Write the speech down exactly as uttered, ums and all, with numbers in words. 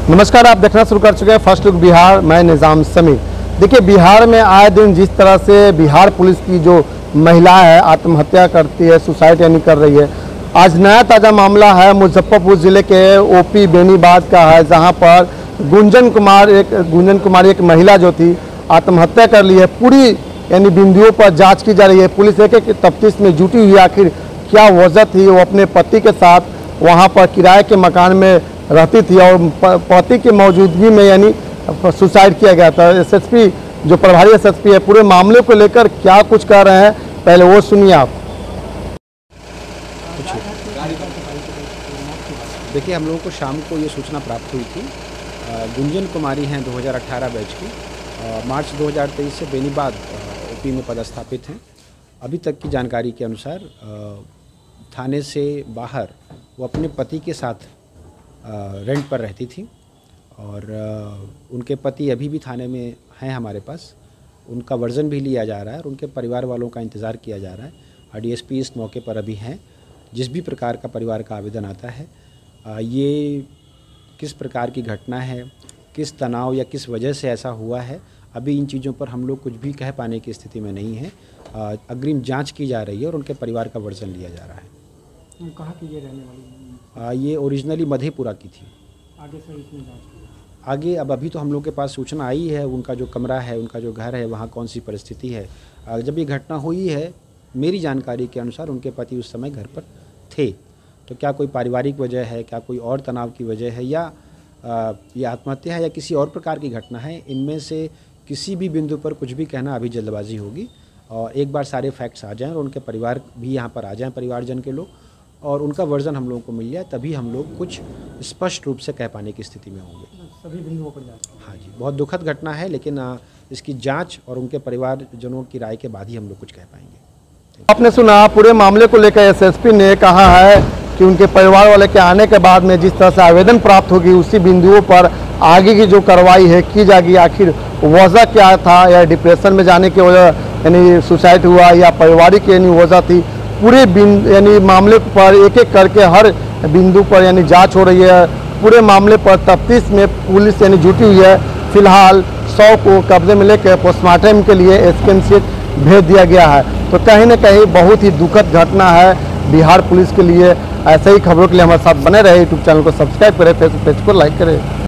नमस्कार, आप देखना शुरू कर चुके हैं फर्स्ट लुक बिहार। मैं निजाम समीर। देखिए, बिहार में आए दिन जिस तरह से बिहार पुलिस की जो महिला है आत्महत्या करती है, सुसाइड यानी कर रही है। आज नया ताज़ा मामला है मुजफ्फरपुर ज़िले के ओपी बेनीबाद का है, जहां पर गुंजन कुमार एक गुंजन कुमारी एक महिला जो थी आत्महत्या कर ली है। पूरी यानी बिंदुओं पर जांच की जा रही है। पुलिस एक एक तफ्तीश में जुटी हुई है, आखिर क्या वजह थी। वो अपने पति के साथ वहाँ पर किराए के मकान में रहती थी और पति की मौजूदगी में यानी सुसाइड किया गया था। एसएसपी जो प्रभारी एसएसपी है, पूरे मामले को लेकर क्या कुछ कह रहे हैं, पहले वो सुनिए आप। देखिए, हम लोगों को शाम को ये सूचना प्राप्त हुई थी। गुंजन कुमारी हैं, दो हज़ार अठारह बैच की, मार्च दो हज़ार तेईस से बेनीबाद ओपी में पदस्थापित हैं। अभी तक की जानकारी के अनुसार थाने से बाहर वो अपने पति के साथ रेंट पर रहती थी और उनके पति अभी भी थाने में हैं हमारे पास। उनका वर्जन भी लिया जा रहा है और उनके परिवार वालों का इंतज़ार किया जा रहा है। और डीएसपी इस मौके पर अभी हैं। जिस भी प्रकार का परिवार का आवेदन आता है, ये किस प्रकार की घटना है, किस तनाव या किस वजह से ऐसा हुआ है, अभी इन चीज़ों पर हम लोग कुछ भी कह पाने की स्थिति में नहीं है। अग्रिम जांच की जा रही है और उनके परिवार का वर्जन लिया जा रहा है। कहाँ की ये रहने वाली? आ, ये ओरिजिनली मधेपुरा की थी। आगे से इसमें जांच की आगे अब अभी तो हम लोग के पास सूचना आई है, उनका जो कमरा है, उनका जो घर है, वहाँ कौन सी परिस्थिति है। आ, जब ये घटना हुई है, मेरी जानकारी के अनुसार उनके पति उस समय घर पर थे। तो क्या कोई पारिवारिक वजह है, क्या कोई और तनाव की वजह है, या आ, ये आत्महत्या है या किसी और प्रकार की घटना है, इनमें से किसी भी बिंदु पर कुछ भी कहना अभी जल्दबाजी होगी। और एक बार सारे फैक्ट्स आ जाएं और उनके परिवार भी यहाँ पर आ जाएं, परिवारजन के लोग, और उनका वर्जन हम लोगों को मिल जाए, तभी हम लोग कुछ स्पष्ट रूप से कह पाने की स्थिति में होंगे। सभी बिंदुओं पर जांच। हाँ जी, बहुत दुखद घटना है, लेकिन इसकी जांच और उनके परिवारजनों की राय के बाद ही हम लोग कुछ कह पाएंगे। आपने सुना, पूरे मामले को लेकर एसएसपी ने कहा है कि उनके परिवार वाले के आने के बाद में जिस तरह से आवेदन प्राप्त होगी, उसी बिंदुओं पर आगे की जो कार्रवाई है की जाएगी। आखिर वजह क्या था, या डिप्रेशन में जाने की वजह यानी सुसाइड हुआ, या पारिवारिक यानी वजह थी, पूरे बिंदु यानी मामले पर एक एक करके हर बिंदु पर यानी जांच हो रही है। पूरे मामले पर तफ्तीश में पुलिस यानी जुटी हुई है। फिलहाल शव को कब्जे में लेकर पोस्टमार्टम के लिए एसकेएमसीएच भेज दिया गया है। तो कहीं न कहीं बहुत ही दुखद घटना है बिहार पुलिस के लिए। ऐसे ही खबरों के लिए हमारे साथ बने रहे। यूट्यूब चैनल को सब्सक्राइब करें, फेसबुक पेज को लाइक करें।